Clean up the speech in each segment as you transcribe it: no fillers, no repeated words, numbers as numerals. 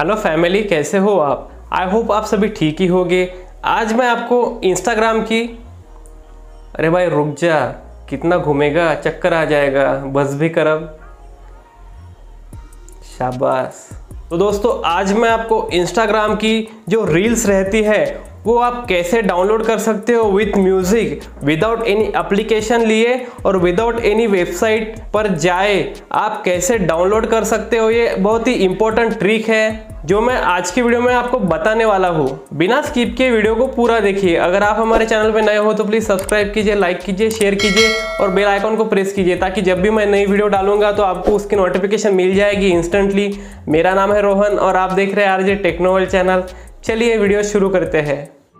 Hello family, कैसे हो आप? आई होप आप सभी ठीक ही होंगे। आज मैं आपको इंस्टाग्राम की अरे भाई रुक जा, कितना घूमेगा, चक्कर आ जाएगा, बस भी कर अब। शाबाश। तो दोस्तों आज मैं आपको इंस्टाग्राम की जो रील्स रहती है वो आप कैसे डाउनलोड कर सकते हो with music, without any application लिए और विदाउट एनी वेबसाइट पर जाए आप कैसे डाउनलोड कर सकते हो। ये बहुत ही इंपॉर्टेंट ट्रिक है जो मैं आज की वीडियो में आपको बताने वाला हूँ। बिना स्किप किए वीडियो को पूरा देखिए। अगर आप हमारे चैनल पे नए हो तो प्लीज़ सब्सक्राइब कीजिए, लाइक कीजिए, शेयर कीजिए और बेल आइकन को प्रेस कीजिए ताकि जब भी मैं नई वीडियो डालूंगा तो आपको उसकी नोटिफिकेशन मिल जाएगी इंस्टेंटली। मेरा नाम है रोहन और आप देख रहे हैं आरजे टेक्नोवर्ल्ड चैनल। चलिए वीडियो शुरू करते हैं।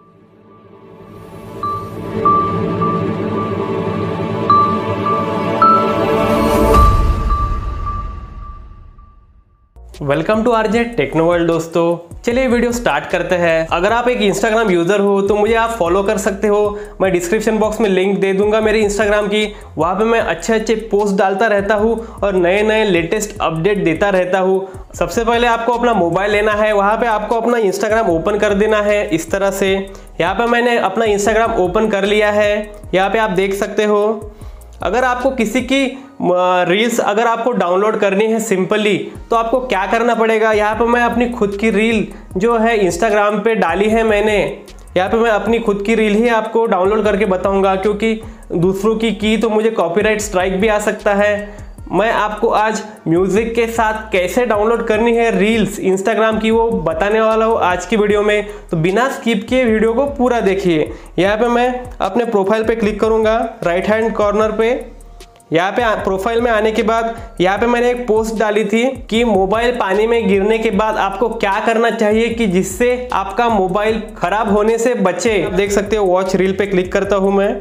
वेलकम टू आरजे टेक्नोवर्ल्ड दोस्तों। चलिए वीडियो स्टार्ट करते हैं। अगर आप एक इंस्टाग्राम यूजर हो तो मुझे आप फॉलो कर सकते हो। मैं डिस्क्रिप्शन बॉक्स में लिंक दे दूंगा मेरे इंस्टाग्राम की। वहाँ पे मैं अच्छे पोस्ट डालता रहता हूँ और नए लेटेस्ट अपडेट देता रहता हूँ। सबसे पहले आपको अपना मोबाइल लेना है, वहाँ पे आपको अपना इंस्टाग्राम ओपन कर देना है इस तरह से। यहाँ पे मैंने अपना इंस्टाग्राम ओपन कर लिया है, यहाँ पे आप देख सकते हो। अगर आपको किसी की रील्स अगर आपको डाउनलोड करनी है सिंपली तो आपको क्या करना पड़ेगा, यहाँ पे मैं अपनी खुद की रील जो है इंस्टाग्राम पे डाली है मैंने। यहाँ पे मैं अपनी खुद की रील ही आपको डाउनलोड करके बताऊंगा, क्योंकि दूसरों की तो मुझे कॉपीराइट स्ट्राइक भी आ सकता है। मैं आपको आज म्यूजिक के साथ कैसे डाउनलोड करनी है रील्स इंस्टाग्राम की वो बताने वाला हूँ आज की वीडियो में। तो बिना स्किप किए वीडियो को पूरा देखिए। यहाँ पे मैं अपने प्रोफाइल पे क्लिक करूँगा राइट हैंड कॉर्नर पे। यहाँ पे प्रोफाइल में आने के बाद यहाँ पे मैंने एक पोस्ट डाली थी कि मोबाइल पानी में गिरने के बाद आपको क्या करना चाहिए कि जिससे आपका मोबाइल खराब होने से बचे। देख सकते हो वॉच रील पे क्लिक करता हूँ मैं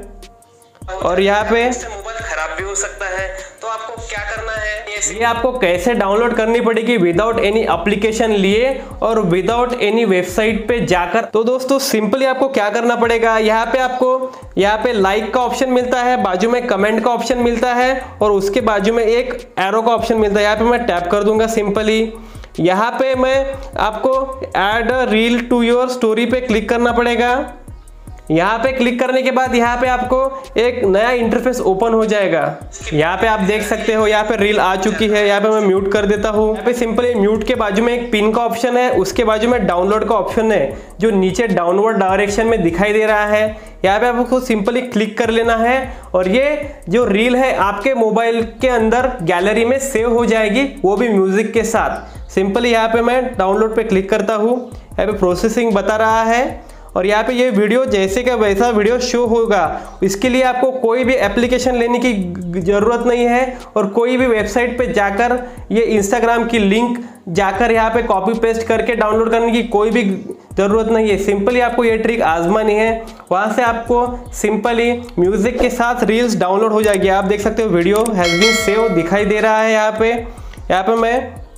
और यहाँ पे मोबाइल खराब भी हो सकता है तो आपको क्या करना है, ये आपको कैसे डाउनलोड करनी पड़ेगी विदाउट एनी एप्लीकेशन लिए और विदाउट एनी वेबसाइट पे जाकर। तो दोस्तों सिंपली आपको क्या करना पड़ेगा, यहाँ पे आपको यहाँ पे लाइक का ऑप्शन मिलता है, बाजू में कमेंट का ऑप्शन मिलता है और उसके बाजू में एक एरो का ऑप्शन मिलता है। यहाँ पे मैं टैप कर दूंगा सिंपली। यहाँ पे मैं आपको add reel to your story पे क्लिक करना पड़ेगा। यहाँ पे क्लिक करने के बाद यहाँ पे आपको एक नया इंटरफेस ओपन हो जाएगा। यहाँ पे आप देख सकते हो यहाँ पे रील आ चुकी है। यहाँ पे मैं म्यूट कर देता हूँ। यहाँ पे सिंपली म्यूट के बाजू में एक पिन का ऑप्शन है, उसके बाजू में डाउनलोड का ऑप्शन है जो नीचे डाउनवर्ड डायरेक्शन में दिखाई दे रहा है। यहाँ पे आपको सिंपली क्लिक कर लेना है और ये जो रील है आपके मोबाइल के अंदर गैलरी में सेव हो जाएगी, वो भी म्यूजिक के साथ। सिंपली यहाँ पे मैं डाउनलोड पे क्लिक करता हूँ। यहाँ पे प्रोसेसिंग बता रहा है और यहाँ पे ये वीडियो जैसे का वैसा वीडियो शो होगा। इसके लिए आपको कोई भी एप्लीकेशन लेने की ज़रूरत नहीं है और कोई भी वेबसाइट पे जाकर ये इंस्टाग्राम की लिंक जाकर यहाँ पे कॉपी पेस्ट करके डाउनलोड करने की कोई भी ज़रूरत नहीं है। सिंपली आपको ये ट्रिक आजमानी है, वहाँ से आपको सिंपली म्यूज़िक के साथ रील्स डाउनलोड हो जाएगी। आप देख सकते हो वीडियो हैज़ बीन सेव दिखाई दे रहा है। यहाँ पे मैं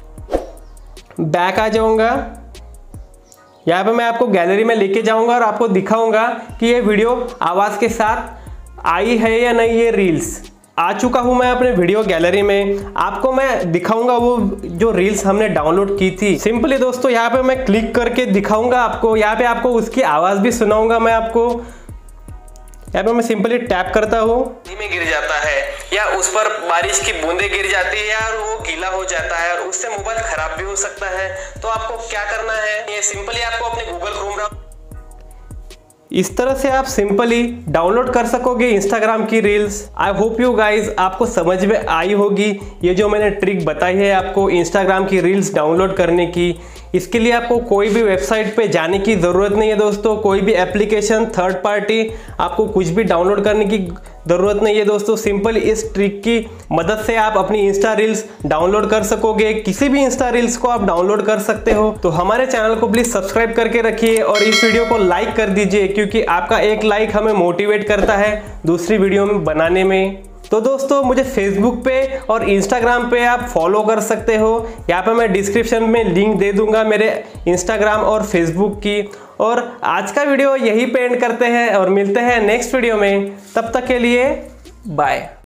बैक आ जाऊँगा। यहाँ पे मैं आपको गैलरी में लेके जाऊंगा और आपको दिखाऊंगा कि ये वीडियो आवाज़ के साथ आई है या नहीं। ये रील्स आ चुका हूँ मैं अपने वीडियो गैलरी में। आपको मैं दिखाऊंगा वो जो रील्स हमने डाउनलोड की थी। सिंपली दोस्तों यहाँ पे मैं क्लिक करके दिखाऊंगा आपको। यहाँ पे आपको उसकी आवाज़ भी सुनाऊंगा मैं आपको। यहाँ पे मैं सिंपली टैप करता हूँ, में गिर जाता है या उस पर बारिश की बूंदें गिर जाती है या वो गीला हो जाता है और उससे मोबाइल खराब भी हो सकता है। तो आपको क्या करना है, ये सिंपली आपको अपने गूगल क्रोम इस तरह से आप सिंपली डाउनलोड कर सकोगे इंस्टाग्राम की reels. I hope you guys आपको समझ में आई होगी ये जो मैंने ट्रिक बताई है आपको इंस्टाग्राम की रील्स डाउनलोड करने की। इसके लिए आपको कोई भी वेबसाइट पे जाने की ज़रूरत नहीं है दोस्तों, कोई भी एप्लीकेशन थर्ड पार्टी आपको कुछ भी डाउनलोड करने की ज़रूरत नहीं है दोस्तों। सिंपल इस ट्रिक की मदद से आप अपनी इंस्टा रील्स डाउनलोड कर सकोगे। किसी भी इंस्टा रील्स को आप डाउनलोड कर सकते हो। तो हमारे चैनल को प्लीज़ सब्सक्राइब करके रखिए और इस वीडियो को लाइक कर दीजिए, क्योंकि आपका एक लाइक हमें मोटिवेट करता है दूसरी वीडियो में बनाने में। तो दोस्तों मुझे फेसबुक पे और इंस्टाग्राम पे आप फॉलो कर सकते हो। यहाँ पे मैं डिस्क्रिप्शन में लिंक दे दूंगा मेरे इंस्टाग्राम और फेसबुक की। और आज का वीडियो यही पे एंड करते हैं और मिलते हैं नेक्स्ट वीडियो में। तब तक के लिए बाय।